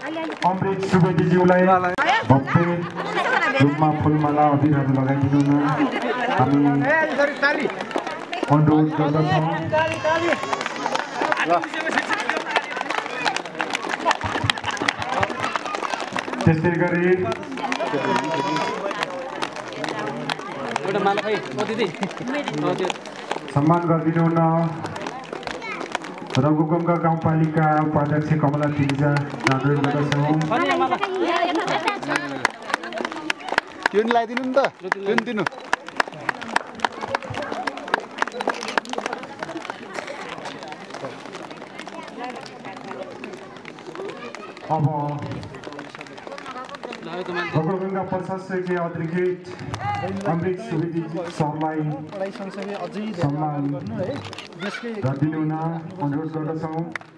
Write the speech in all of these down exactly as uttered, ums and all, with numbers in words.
अमृत सुवेदीज्यूलाई भव्य रूपमा फुलमाला अबिरहरू लगाइदिनु न हामी अनुरोध गर्दछौँ। त्यस्तै गरी सम्मान गरिदिनु न रघुगङ्गा गाउँपालिका उपाध्यक्ष कमला तिलिजा अनुरोध गर्दछौँ। त्यो नि लगाइदिनु नि त, त्यो नि दिनु। अब रघुगङ्गा प्रशासकीय अधिकृत अमृत सुवेदी सरलाई सम्मान गरिदिनु न अनुरोध गर्दछौँ।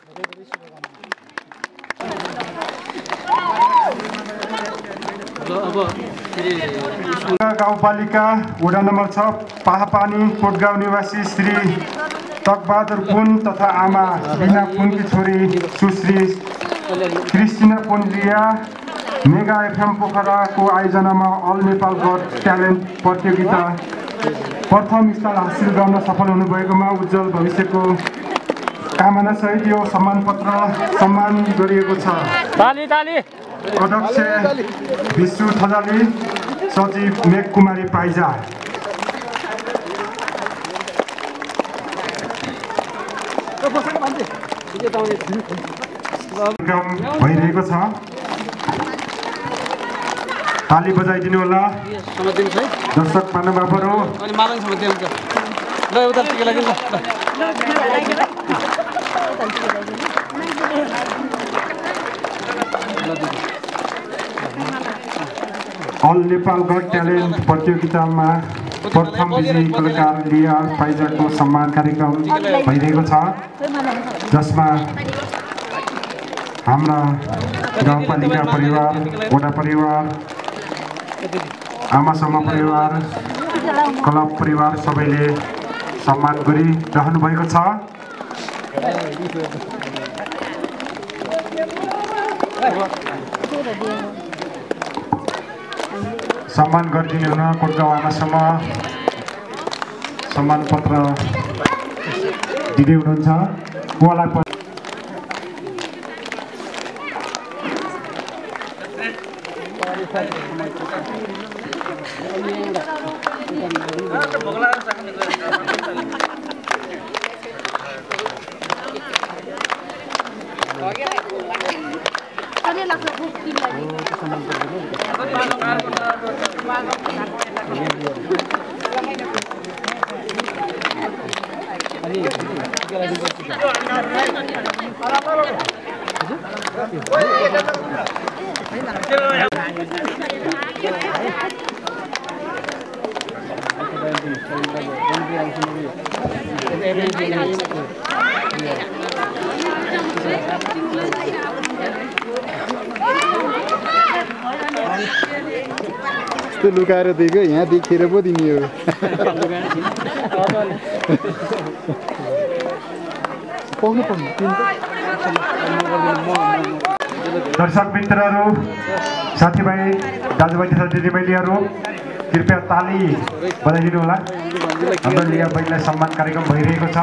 गाउँपालिका वडा नम्बर छ पाहापानी कोटगाउँ निवासी श्री तकबहादुर पुन तथा आमा बिना पुनकी छोरी सुश्री क्रिस्टिना पुनलिया मेगा एफएम पोखराको आयोजनामा अल नेपाल गट ट्यालेन्ट प्रतियोगिता प्रथम स्थान हासिल गर्न सफल हुनुभएकोमा उज्जवल भविष्यको कामना सहित यो सम्मान पत्र सम्मान गरिएको छ। अध्यक्ष विष्णु थजाली, सचिव मेघकुमारी पाइजा। भइरहेको छ, ताली बजाइदिनु होला दर्शक महानुभावहरू। अल नेपाल गट ट्यालेन्ट प्रतियोगितामा प्रथम विजयी कलाकार लिया पाइजाको सम्मान कार्यक्रम भइरहेको छ, जसमा हाम्रा गाउँपालिका परिवार, वडा परिवार, आमासम्म परिवार, क्लब परिवार सबैले सम्मान गरिरहनु भएको छ। सम्मान गरिदिनु हुन कोटगाउँ आमासम्म सम्मान पत्र दिँदै हुनुहुन्छ उहाँलाई पनि। त्यो लुकाएर दिएको यहाँ देखेर पो दिने हो। दर्शक मित्रहरू, साथीभाइ, दाजुभाइ तथा दिदीबहिनीहरू कृपया ताली बजाइदिनु होला। हाम्रो लिया बहिनीलाई सम्मान कार्यक्रम भइरहेको छ।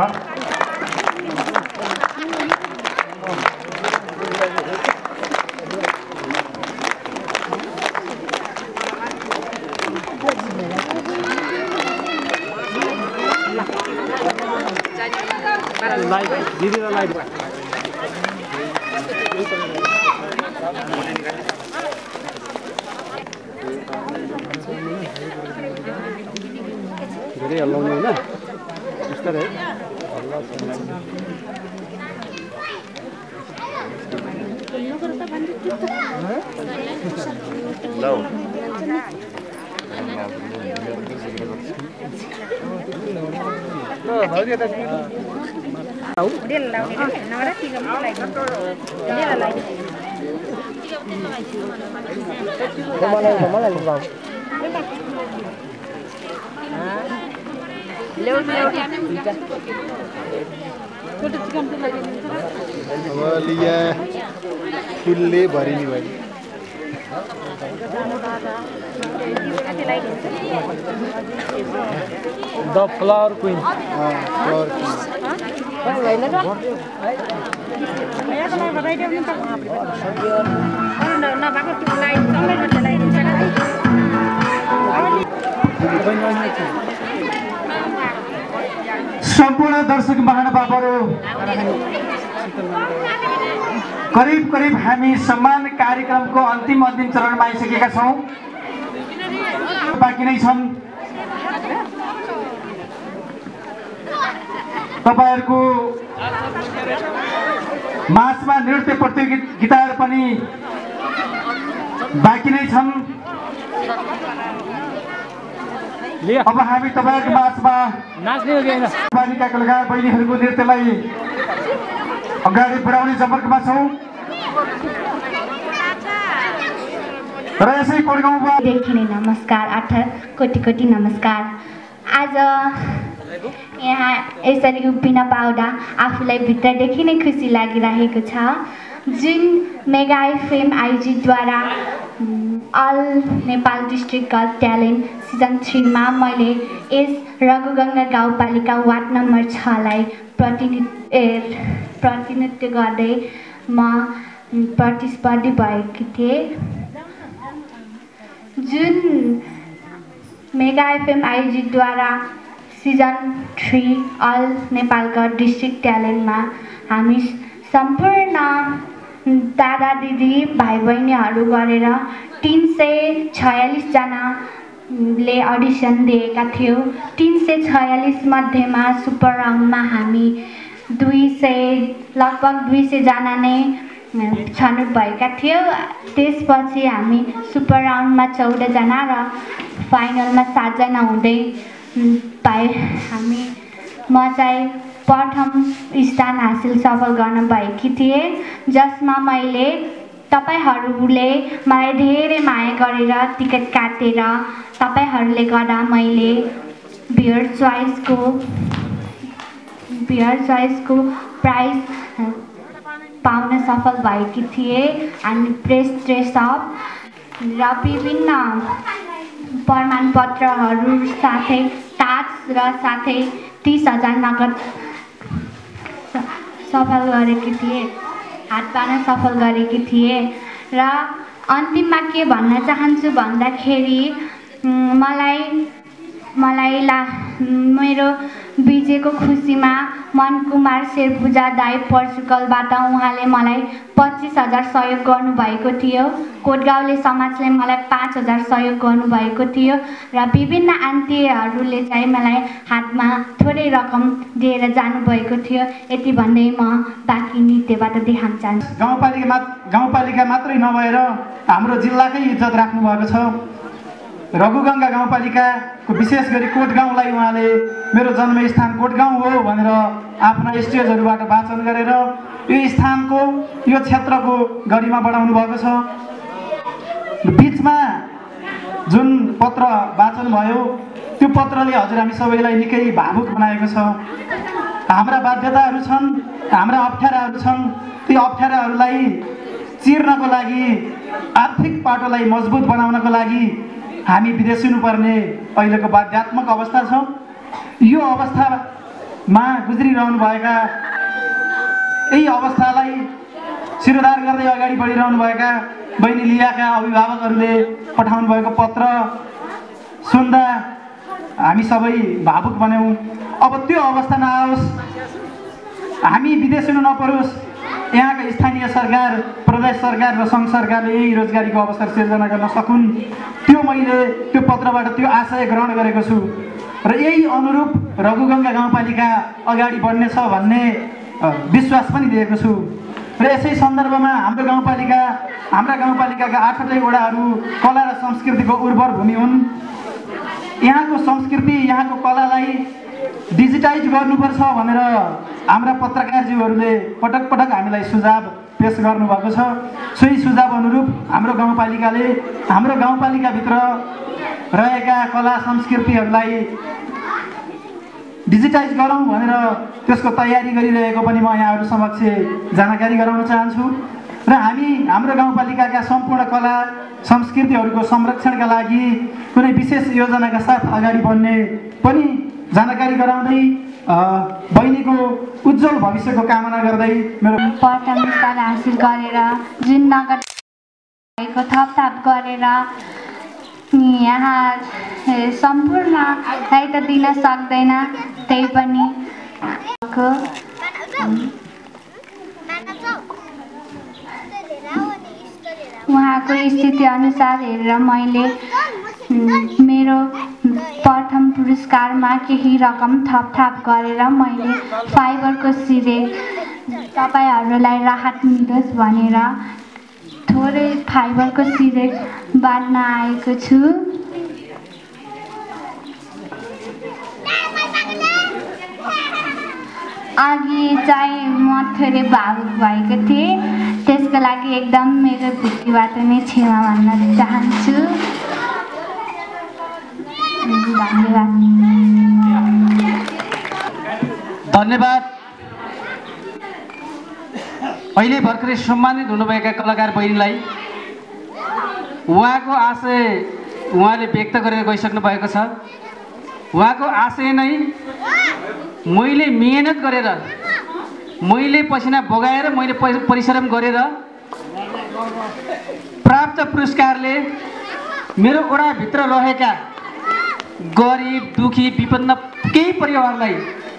धेरै हल्लाउने होइन बिस्तारै Lewat lewat. Kita cikan tu lagi. अब लिया फुलले भरिनी भयो द फ्लावर क्वीन फ्लावर सम्पूर्ण दर्शक महानुभावहरू करिब करिब हामी सम्मान कार्यक्रमको अन्तिम अन्तिम चरणमा आइसकेका छौँ। बाँकी नै छन्। तपाईहरुको माझमा नृत्य प्रतियोगिताहरू पनि बाँकी नै छन्। अब हामी तपाईहरुको माझमा नाच्ने हो कि बालिका कलाकार बहिनीहरूको नृत्यलाई अगाडि बढाउने जमर्कमा छौँ र यसै कोटगाउँमा देखिने नमस्कार आठ कोटी कोटी नमस्कार। आज यहाँ यसरी उभिन पाउँदा आफूलाई भित्रदेखि नै खुसी लागिरहेको छ। जुन मेगा एफएम आयोजितद्वारा all Nepal district got talent season थ्रीमा मैले यस रघुगङ्गा गाउँपालिका वार्ड नम्बर छलाई प्रतिनिधि प्रतिनिधित्व गर्दै म प्रतिस्पर्धी भएकी थिएँ। जुन मेगा एफएम आयोजितद्वारा सिजन थ्री अल नेपालका डिस्ट्रिक्ट ट्यालेन्टमा हामी सम्पूर्ण दादा दिदी भाइ बहिनीहरू गरेर तीन सय छयालिसजनाले अडिसन दिएका थियौँ। तीन सय छयालिस मध्येमा सुपर राउन्डमा हामी दुई सय लगभग दुई सयजना नै छनौट भएका थियौँ। त्यसपछि हामी सुपर राउन्डमा चौधजना र फाइनलमा सातजना हुँदै पाए। हामी म चाहिँ प्रथम स्थान हासिल सफल गर्न भएकी थिएँ, जसमा मैले तपाईहरूले मलाई धेरै माया गरेर टिकट काटेर तपाईहरूले गर्दा मैले भियर चोइसको भियर चोइसको प्राइज पाउन सफल भएकी थिएँ। अनि प्रेस ड्रेसअप र विभिन्न प्रमाणपत्रहरू साथै ताज र साथै तीस हजार नगद सफल गरेकी थिएँ, हात पार्न सफल गरेकी थिएँ। र अन्तिममा के भन्न चाहन्छु भन्दाखेरि मलाई मलाई ला मेरो विजयको खुसीमा मनकुमार शेरपुजा दाई पर्चुगलबाट उहाँले मलाई पच्चिस हजार सहयोग गर्नुभएको थियो। कोटगाउँले समाजले मलाई पाँच हजार सहयोग गर्नुभएको थियो र विभिन्न आन्टीहरूले चाहिँ मलाई हातमा थोरै रकम दिएर जानुभएको थियो। यति भन्दै म बाँकी नृत्यबाट देखाउन चाहन्छु। गाउँपालिका गाउँपालिका मात्रै नभएर हाम्रो जिल्लाकै इज्जत राख्नुभएको छ। रघुगङ्गा गाउँपालिकाको विशेष गरी कोटगाउँलाई उहाँले मेरो जन्मस्थान कोटगाउँ हो भनेर आफ्ना स्टेजहरूबाट वाचन गरेर यो स्थानको यो क्षेत्रको गरिमा बढाउनु भएको छ। बिचमा जुन पत्र वाचन भयो त्यो पत्रले हजुर हामी सबैलाई निकै भावुक बनाएको छ। हाम्रा बाध्यताहरू छन्, हाम्रा अप्ठ्याराहरू छन्। ती अप्ठ्याराहरूलाई चिर्नको लागि, आर्थिक पाटोलाई मजबुत बनाउनको लागि हामी विदेशिनुपर्ने अहिलेको बाध्यात्मक अवस्था छ। यो अवस्थामा गुज्रिरहनुभएका यही अवस्थालाई शिरोधार गर्दै अगाडि बढिरहनुभएका बहिनी लियाका अभिभावकहरूले पठाउनु भएको पत्र सुन्दा हामी सबै भावुक बन्यौँ। अब त्यो अवस्था नआओस्, हामी विदेश हुनु नपरोस्। यहाँका स्थानीय सरकार, प्रदेश सरकार र सङ्घ सरकारले यही रोजगारीको अवसर सिर्जना गर्न सकुन्, त्यो मैले त्यो पत्रबाट त्यो आशय ग्रहण गरेको छु र यही अनुरूप रघुगङ्गा गाउँपालिका अगाडि बढ्नेछ भन्ने विश्वास पनि दिएको छु। र यसै सन्दर्भमा हाम्रो गाउँपालिका हाम्रा गाउँपालिकाका आठवटै वडाहरू कला र संस्कृतिको उर्वर भूमि हुन्। यहाँको संस्कृति, यहाँको कलालाई डिजिटाइज गर्नुपर्छ भनेर हाम्रा पत्रकारज्यूहरूले पटक पटक हामीलाई सुझाव पेश गर्नुभएको छ। सोही सुझाव अनुरूप हाम्रो गाउँपालिकाले हाम्रो गाउँपालिकाभित्र रहेका कला संस्कृतिहरूलाई डिजिटाइज गरौँ भनेर त्यसको तयारी गरिरहेको पनि म यहाँहरू समक्ष जानकारी गराउन चाहन्छु र हामी हाम्रो गाउँपालिकाका सम्पूर्ण कला संस्कृतिहरूको संरक्षणका लागि कुनै विशेष योजनाका साथ अगाडि बढ्ने पनि जानकारी गराउँदै बहिनीको उज्जवल भविष्यको कामना गर्दै मेरो प्रथम स्थान हासिल गरेर जुन नगर भएको थपथाप गरेर यहाँ सम्पूर्णलाई त दिन सक्दैन त्यही पनि उहाँको स्थिति अनुसार हेरेर मैले मेरो प्रथम पुरस्कारमा केही रकम थपथाप गरेर मैले फाइबरको सिरे तपाईँहरूलाई राहत मिलोस् भनेर थोरै फाइबरको सिरे बाँड्न आएको छु। अघि चाहिँ म थोरै भावुक भएको थिएँ, त्यसको लागि एकदम मेरो भित्रीबाट नै क्षमा भन्न चाहन्छु। धन्यवाद। धन्यवाद। अहिले भर्खरै सम्मानित हुनुभएका कलाकार बहिनीलाई उहाँको आशय उहाँले व्यक्त गरेर गइसक्नु भएको छ। उहाँको आशय नै मैले मेहनत गरेर, मैले पसिना बगाएर, मैले परिश्रम गरेर प्राप्त पुरस्कारले मेरो ओडाभित्र रहेका गरिब दुखी विपन्न केही परिवारलाई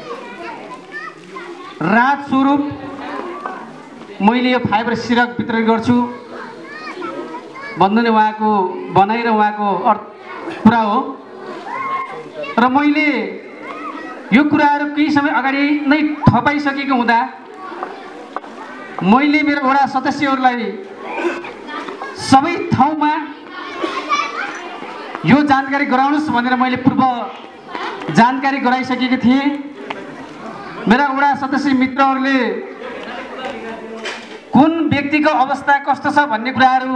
राहत स्वरूप मैले यो फाइबर सिरक वितरण गर्छु भन्नु नै उहाँको भनाइ र उहाँको अर्थ कुरा हो। र मैले यो कुराहरू केही समय अगाडि नै थपाइसकेको हुँदा मैले मेरो वडा सदस्यहरूलाई सबै ठाउँमा यो जानकारी गराउनुहोस् भनेर मैले पूर्व जानकारी गराइसकेको थिएँ। मेरा वडा सदस्य मित्रहरूले कुन व्यक्तिको अवस्था कस्तो छ भन्ने कुराहरू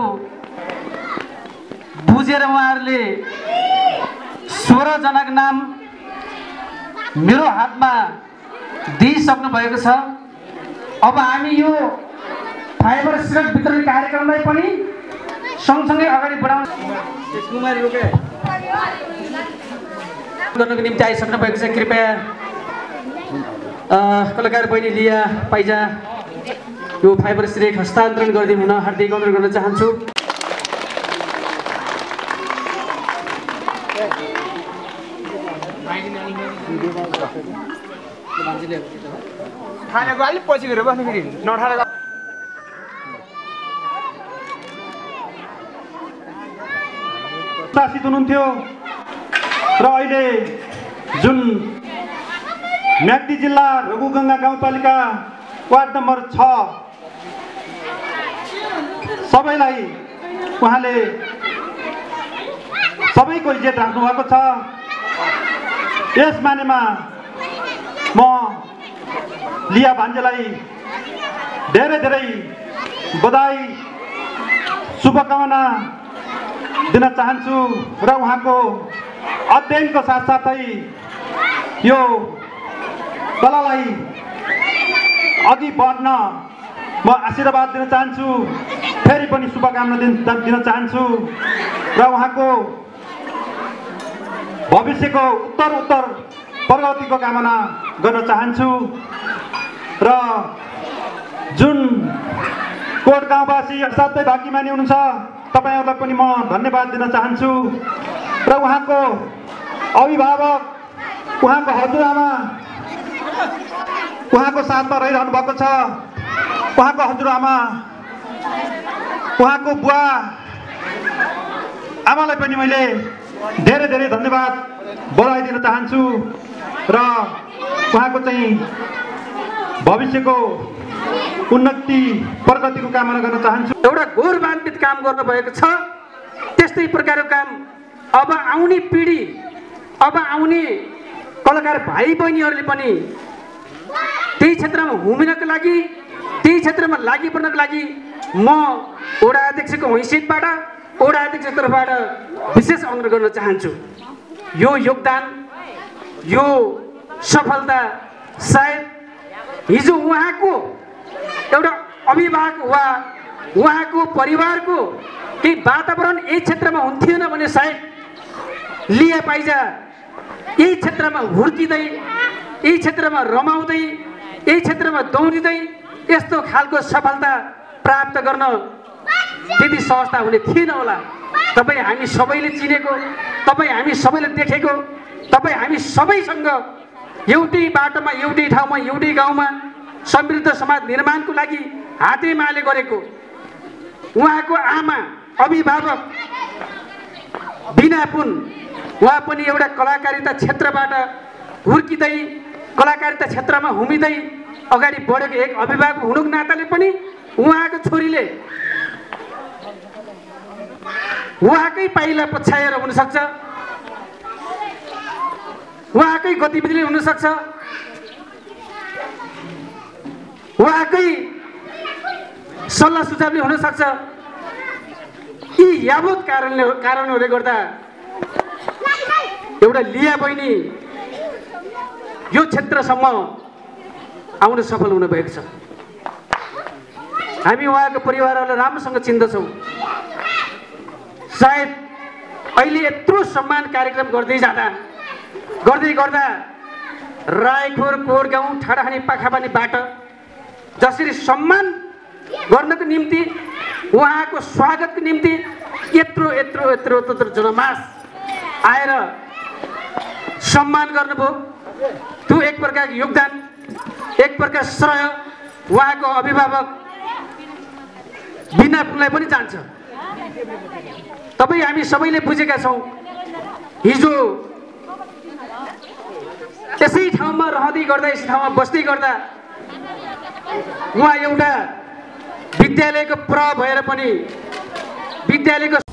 बुझेर उहाँहरूले सोह्र जनाको नाम मेरो हातमा दिइसक्नु भएको छ। अब हामी यो फाइबर सिरक वितरण कार्यक्रमलाई पनि सँगसँगै अगाडि बढाउन गर्नको निम्ति आइसक्नु भएको छ। कृपया कलाकार बहिनी लिया पाइजा यो फाइबर सिरक हस्तान्तरण गरिदिनु हुन हार्दिक अनुरोध गर्न चाहन्छु। खानेको अलिक पछि गएर बस्नु फेरि नठालेको शासित हुनुहुन्थ्यो र अहिले जुन म्याग्दी जिल्ला रघुगङ्गा गाउँपालिका वार्ड नम्बर छ सबैलाई उहाँले सबैको इज्जत राख्नुभएको छ। यस मानेमा म लिया भान्जेलाई धेरै धेरै बधाई शुभकामना दिन चाहन्छु र उहाँको अध्ययनको साथसाथै यो कलालाई अघि बढ्न म आशीर्वाद दिन चाहन्छु, फेरि पनि शुभकामना दिन दिन चाहन्छु र उहाँको भविष्यको उत्तर उत्तर प्रगतिको कामना गर्न चाहन्छु। र जुन कोट गाउँवासी असाध्यै भाग्यमानी हुनुहुन्छ तपाईँहरूलाई पनि म धन्यवाद दिन चाहन्छु र उहाँको अभिभावक, उहाँको हजुरआमा उहाँको साथमा रहिरहनु भएको छ। उहाँको हजुरआमा, उहाँको बुवा आमालाई पनि मैले धेरै धेरै धन्यवाद बधाई दिन चाहन्छु र उहाँको चाहिँ भविष्यको उन्नति प्रगतिको कामना गर्न चाहन्छु। एउटा गौरवान्वित काम गर्नुभएको छ। त्यस्तै प्रकारको काम अब आउने पिँढी, अब आउने कलाकार भाइ बहिनीहरूले पनि त्यही क्षेत्रमा हुमिनको लागि, त्यही क्षेत्रमा लागि पर्नको लागि म वडा अध्यक्षको हैसियतबाट, वडा अध्यक्षको तर्फबाट विशेष अनुरोध गर्न चाहन्छु। यो योगदान, यो सफलता सायद हिजो उहाँको एउटा अभिभावक वा उहाँको परिवारको केही वातावरण यही क्षेत्रमा हुन्थेन भने सायद लिया पाइजा यही क्षेत्रमा हुर्किँदै यही क्षेत्रमा रमाउँदै यही क्षेत्रमा दौडिँदै यस्तो खालको सफलता प्राप्त गर्न त्यति सहजता हुने थिएन होला। तपाईँ हामी सबैले चिनेको, तपाईँ हामी सबैले देखेको, तपाईँ हामी सबैसँग एउटै बाटोमा एउटै ठाउँमा एउटै गाउँमा समृद्ध समाज निर्माणको लागि हातेमाले गरेको उहाँको आमा अभिभावक बिना पुन उहाँ पनि एउटा कलाकारिता क्षेत्रबाट हुर्किँदै कलाकारिता क्षेत्रमा हुमिँदै अगाडि बढेको एक अभिभावक हुनुको नाताले पनि उहाँको छोरीले उहाँकै पाइला पछ्याएर हुनसक्छ, उहाँकै गतिविधिले हुनसक्छ, उहाँकै सल्लाह सुझावले हुनसक्छ। यी यावत कारणले कारणहरूले गर्दा एउटा लिया बहिनी यो क्षेत्रसम्म आउन सफल हुनुभएको छ। हामी उहाँको परिवारहरूलाई राम्रोसँग चिन्दछौँ। सायद अहिले यत्रो सम्मान कार्यक्रम गर्दै जाँदा गर्दै गर्दा रायखोर कोटगाउँ ठाडाखानी पाखापानीबाट जसरी सम्मान गर्नको निम्ति उहाँको स्वागतको निम्ति यत्रो यत्रो यत्रो यत्रो जनमास आएर सम्मान गर्नुभयो, त्यो एक प्रकारको योगदान, एक प्रकार श्रेय उहाँको अभिभावक बिना पुनलाई पनि जान्छ। तपाईँ हामी सबैले बुझेका छौँ हिजो यसै ठाउँमा रहँदै गर्दा यसै ठाउँमा बस्दै गर्दा उहाँ एउटा विद्यालयको प्र भएर पनि विद्यालयको